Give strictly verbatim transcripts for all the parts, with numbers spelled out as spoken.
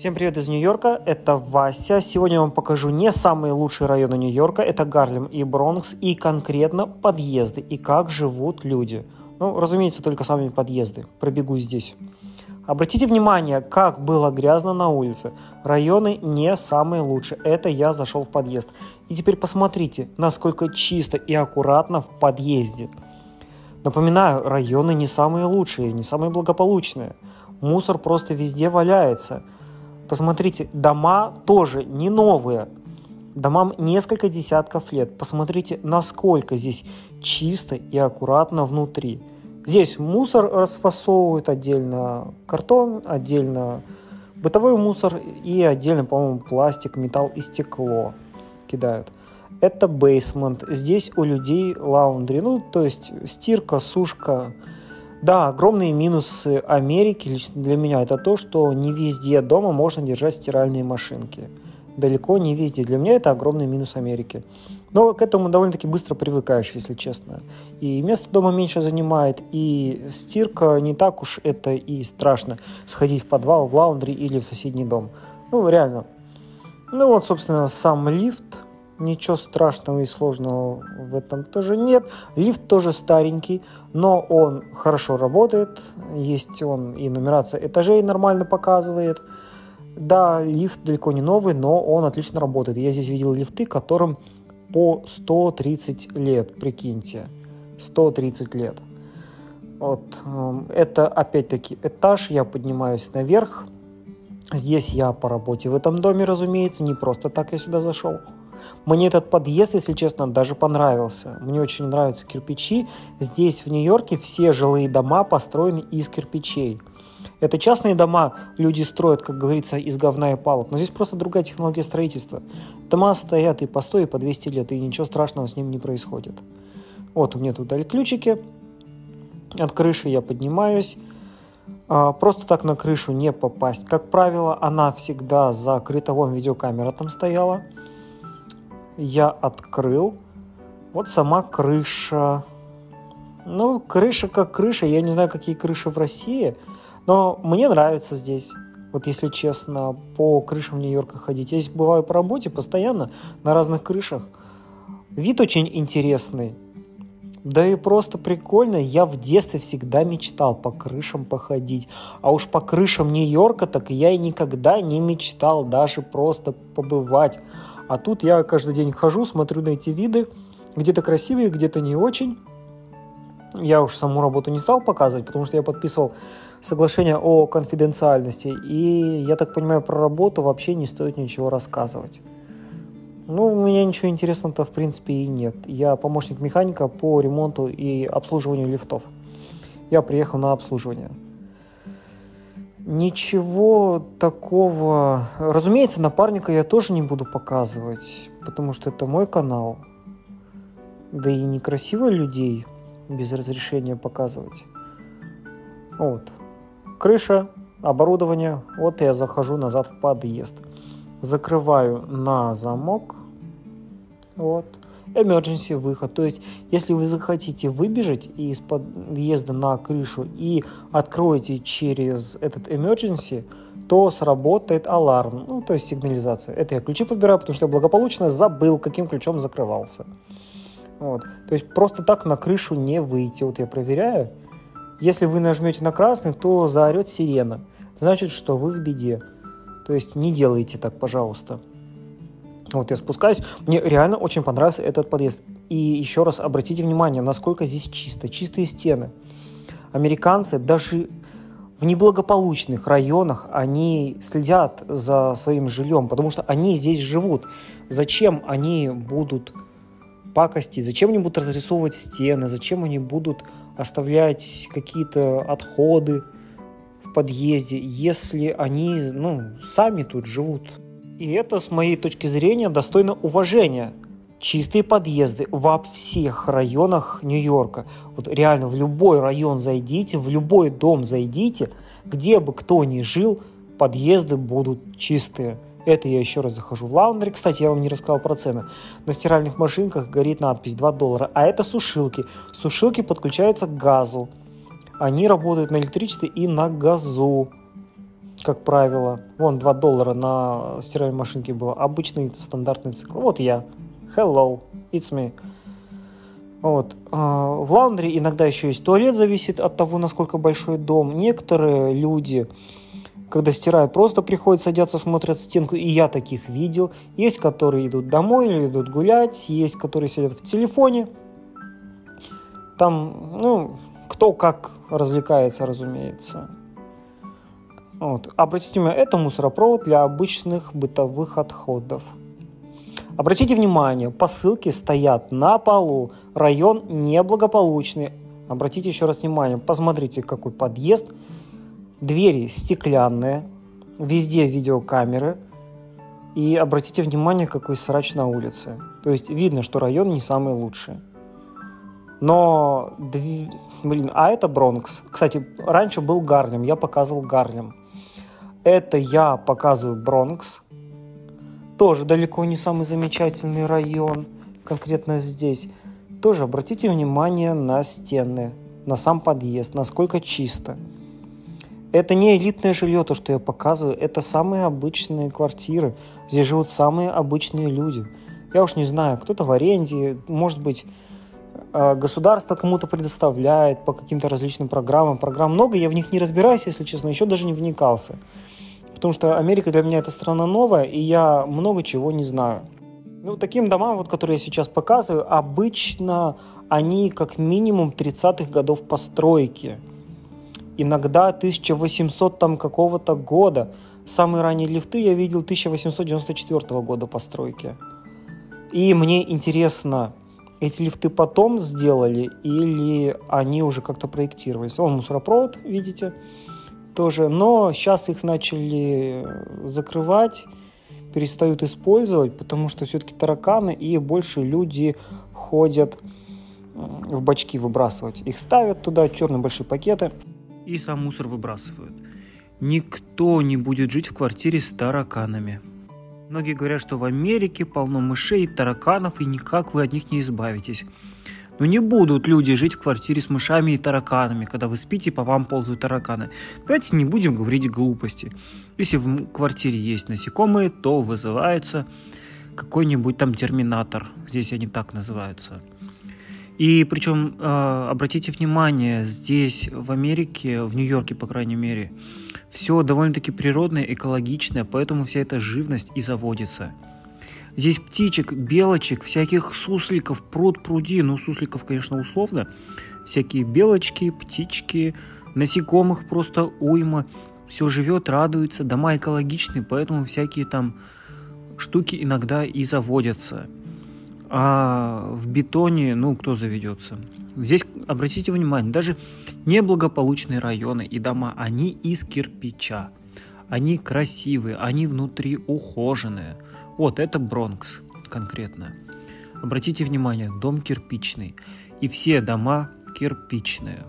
Всем привет из Нью-Йорка, это Вася. Сегодня я вам покажу не самые лучшие районы Нью-Йорка, это Гарлем и Бронкс, и конкретно подъезды, и как живут люди. Ну, разумеется, только сами подъезды. Пробегу здесь. Обратите внимание, как было грязно на улице. Районы не самые лучшие. Это я зашел в подъезд. И теперь посмотрите, насколько чисто и аккуратно в подъезде. Напоминаю, районы не самые лучшие, не самые благополучные. Мусор просто везде валяется. Посмотрите, дома тоже не новые. Домам несколько десятков лет. Посмотрите, насколько здесь чисто и аккуратно внутри. Здесь мусор расфасовывают, отдельно картон, отдельно бытовой мусор и отдельно, по-моему, пластик, металл и стекло кидают. Это бейсмент. Здесь у людей лаундри, ну, то есть стирка, сушка. Да, огромные минусы Америки лично для меня это то, что не везде дома можно держать стиральные машинки. Далеко не везде. Для меня это огромный минус Америки. Но к этому довольно-таки быстро привыкаешь, если честно. И место дома меньше занимает, и стирка не так уж это и страшно. Сходить в подвал, в лаундри или в соседний дом. Ну, реально. Ну вот, собственно, сам лифт. Ничего страшного и сложного в этом тоже нет. Лифт тоже старенький, но он хорошо работает. Есть он и нумерация этажей нормально показывает. Да, лифт далеко не новый, но он отлично работает. Я здесь видел лифты, которым по сто тридцать лет, прикиньте. сто тридцать лет. Вот. Это опять-таки этаж, я поднимаюсь наверх. Здесь я по работе в этом доме, разумеется, не просто так я сюда зашел. Мне этот подъезд, если честно, даже понравился. Мне очень нравятся кирпичи. Здесь, в Нью-Йорке, все жилые дома построены из кирпичей. Это частные дома, люди строят, как говорится, из говна и палок. Но здесь просто другая технология строительства. Дома стоят и по сто, и по двести лет, и ничего страшного с ним не происходит. Вот у меня тут дали ключики. От крыши я поднимаюсь. Просто так на крышу не попасть. Как правило, она всегда закрыта. Вон видеокамера там стояла. Я открыл. Вот сама крыша. Ну, крыша как крыша. Я не знаю, какие крыши в России. Но мне нравится здесь. Вот если честно, по крышам Нью-Йорка ходить. Я здесь бываю по работе постоянно на разных крышах. Вид очень интересный. Да и просто прикольно. Я в детстве всегда мечтал по крышам походить. А уж по крышам Нью-Йорка так я и никогда не мечтал даже просто побывать. А тут я каждый день хожу, смотрю на эти виды. Где-то красивые, где-то не очень. Я уж саму работу не стал показывать, потому что я подписывал соглашение о конфиденциальности. И, я так понимаю, про работу вообще не стоит ничего рассказывать. Ну, у меня ничего интересного-то в принципе и нет. Я помощник механика по ремонту и обслуживанию лифтов. Я приехал на обслуживание. Ничего такого... Разумеется, напарника я тоже не буду показывать, потому что это мой канал. Да и некрасиво людей без разрешения показывать. Вот. Крыша, оборудование. Вот я захожу назад в подъезд. Закрываю на замок. Вот. Emergency выход. То есть, если вы захотите выбежать из подъезда на крышу и откроете через этот emergency, то сработает аларм, ну, то есть сигнализация. Это я ключи подбираю, потому что я благополучно забыл, каким ключом закрывался. Вот. То есть, просто так на крышу не выйти. Вот я проверяю. Если вы нажмете на красный, то заорет сирена. Значит, что вы в беде. То есть, не делайте так, пожалуйста. Вот я спускаюсь. Мне реально очень понравился этот подъезд. И еще раз обратите внимание, насколько здесь чисто. Чистые стены. Американцы даже в неблагополучных районах, они следят за своим жильем, потому что они здесь живут. Зачем они будут пакостить? Зачем они будут разрисовывать стены? Зачем они будут оставлять какие-то отходы в подъезде, если они, ну, сами тут живут? И это, с моей точки зрения, достойно уважения. Чистые подъезды во всех районах Нью-Йорка. Вот реально в любой район зайдите, в любой дом зайдите, где бы кто ни жил, подъезды будут чистые. Это я еще раз захожу в лаундри. Кстати, я вам не рассказал про цены. На стиральных машинках горит надпись два доллара. А это сушилки. Сушилки подключаются к газу. Они работают на электричестве и на газу. как правило. Вон два доллара на стиральной машинке было. Обычный стандартный цикл. Вот я. Hello, it's me. Вот. В лаундри иногда еще есть туалет, зависит от того, насколько большой дом. Некоторые люди, когда стирают, просто приходят, садятся, смотрят в стенку, и я таких видел. Есть, которые идут домой или идут гулять, есть, которые сидят в телефоне. Там, ну, кто как развлекается, разумеется. Вот. Обратите внимание, это мусоропровод для обычных бытовых отходов. Обратите внимание, посылки стоят на полу, район неблагополучный. Обратите еще раз внимание, посмотрите, какой подъезд. Двери стеклянные, везде видеокамеры. И обратите внимание, какой срач на улице. То есть видно, что район не самый лучший. Но, блин, а это Бронкс. Кстати, раньше был Гарлем, я показывал Гарлем. Это я показываю Бронкс. Тоже далеко не самый замечательный район, конкретно здесь. Тоже обратите внимание на стены, на сам подъезд, насколько чисто. Это не элитное жилье, то, что я показываю, это самые обычные квартиры. Здесь живут самые обычные люди. Я уж не знаю, кто-то в аренде, может быть, государство кому-то предоставляет по каким-то различным программам. Программ много, я в них не разбираюсь, если честно, еще даже не вникался. Потому что Америка для меня это страна новая, и я много чего не знаю. Ну, таким домам, вот, которые я сейчас показываю, обычно они как минимум тридцатых годов постройки. Иногда тысяча восемьсот там какого-то года. Самые ранние лифты я видел тысяча восемьсот девяносто четвёртого года постройки. И мне интересно, эти лифты потом сделали или они уже как-то проектировались? Вон мусоропровод, видите? Тоже, но сейчас их начали закрывать, перестают использовать, потому что все-таки тараканы, и больше люди ходят в бачки выбрасывать. Их ставят туда, черные большие пакеты, и сам мусор выбрасывают. Никто не будет жить в квартире с тараканами. Многие говорят, что в Америке полно мышей и тараканов, и никак вы от них не избавитесь. Но не будут люди жить в квартире с мышами и тараканами, когда вы спите, по вам ползают тараканы. Давайте не будем говорить глупости. Если в квартире есть насекомые, то вызывается какой-нибудь там терминатор. Здесь они так называются. И причем, э, обратите внимание, здесь в Америке, в Нью-Йорке, по крайней мере, все довольно-таки природное, экологичное, поэтому вся эта живность и заводится. Здесь птичек, белочек, всяких сусликов, пруд пруди. Ну, сусликов, конечно, условно. Всякие белочки, птички, насекомых просто уйма. Все живет, радуется. Дома экологичные, поэтому всякие там штуки иногда и заводятся. А в бетоне, ну, кто заведется? Здесь, обратите внимание, даже неблагополучные районы и дома, они из кирпича. Они красивые, они внутри ухоженные. Вот, это Бронкс конкретно. Обратите внимание, дом кирпичный. И все дома кирпичные.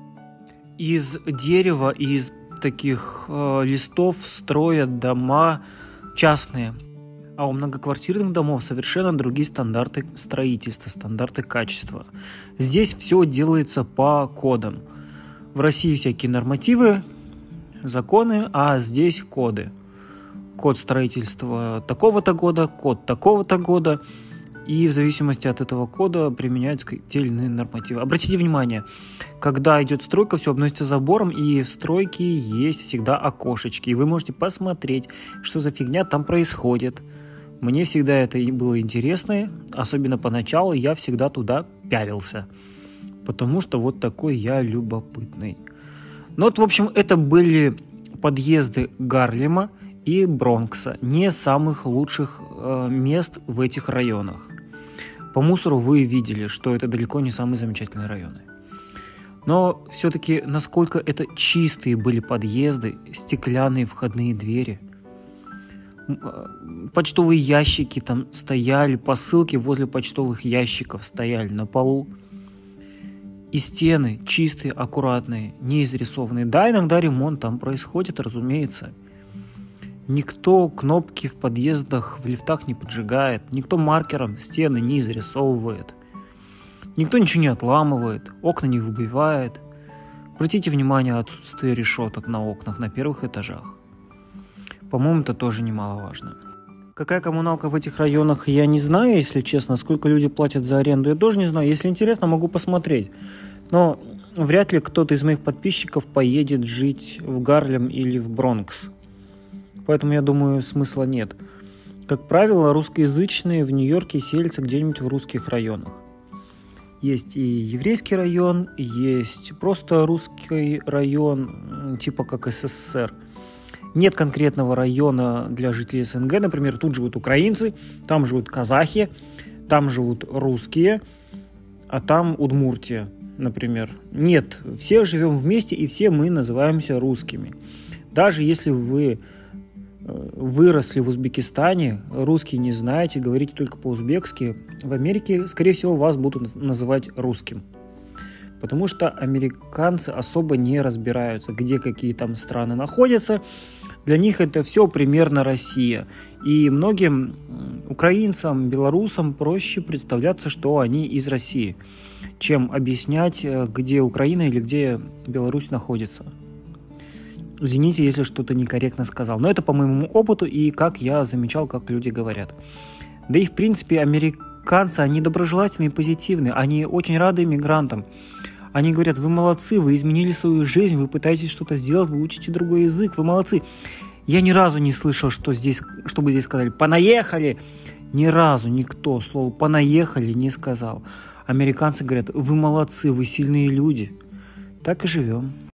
Из дерева и из таких э, листов строят дома частные. А у многоквартирных домов совершенно другие стандарты строительства, стандарты качества. Здесь все делается по кодам. В России всякие нормативы, законы, а здесь коды. Код строительства такого-то года, код такого-то года, и в зависимости от этого кода применяются те или иные нормативы. Обратите внимание, когда идет стройка, все обносится забором, и в стройке есть всегда окошечки, и вы можете посмотреть, что за фигня там происходит. Мне всегда это и было интересно, особенно поначалу я всегда туда пялился, потому что вот такой я любопытный. Ну вот, в общем, это были подъезды Гарлема и Бронкса, не самых лучших э, мест в этих районах. По мусору вы видели, что это далеко не самые замечательные районы. Но все-таки насколько это чистые были подъезды, стеклянные входные двери. Почтовые ящики там стояли, посылки возле почтовых ящиков стояли на полу. И стены чистые, аккуратные, не изрисованные. Да, иногда ремонт там происходит, разумеется. Никто кнопки в подъездах, в лифтах не поджигает. Никто маркером стены не изрисовывает. Никто ничего не отламывает, окна не выбивает. Обратите внимание на отсутствие решеток на окнах на первых этажах. По-моему, это тоже немаловажно. Какая коммуналка в этих районах, я не знаю, если честно. Сколько люди платят за аренду, я тоже не знаю. Если интересно, могу посмотреть. Но вряд ли кто-то из моих подписчиков поедет жить в Гарлем или в Бронкс. Поэтому, я думаю, смысла нет. Как правило, русскоязычные в Нью-Йорке селятся где-нибудь в русских районах. Есть и еврейский район, есть просто русский район, типа как СССР. Нет конкретного района для жителей СНГ. Например, тут живут украинцы, там живут казахи, там живут русские, а там Удмуртия, например. Нет, все живем вместе, и все мы называемся русскими. Даже если вы выросли в Узбекистане, русский не знаете, говорите только по-узбекски, в Америке, скорее всего, вас будут называть русским. Потому что американцы особо не разбираются, где какие там страны находятся. Для них это все примерно Россия. И многим украинцам, белорусам проще представляться, что они из России, чем объяснять, где Украина или где Беларусь находится. Извините, если что-то некорректно сказал. Но это по моему опыту и как я замечал, как люди говорят. Да и в принципе американцы, они доброжелательные и позитивные. Они очень рады иммигрантам. Они говорят: вы молодцы, вы изменили свою жизнь, вы пытаетесь что-то сделать, вы учите другой язык, вы молодцы. Я ни разу не слышал, что здесь, чтобы здесь сказали «понаехали». Ни разу никто слово «понаехали» не сказал. Американцы говорят: вы молодцы, вы сильные люди. Так и живем.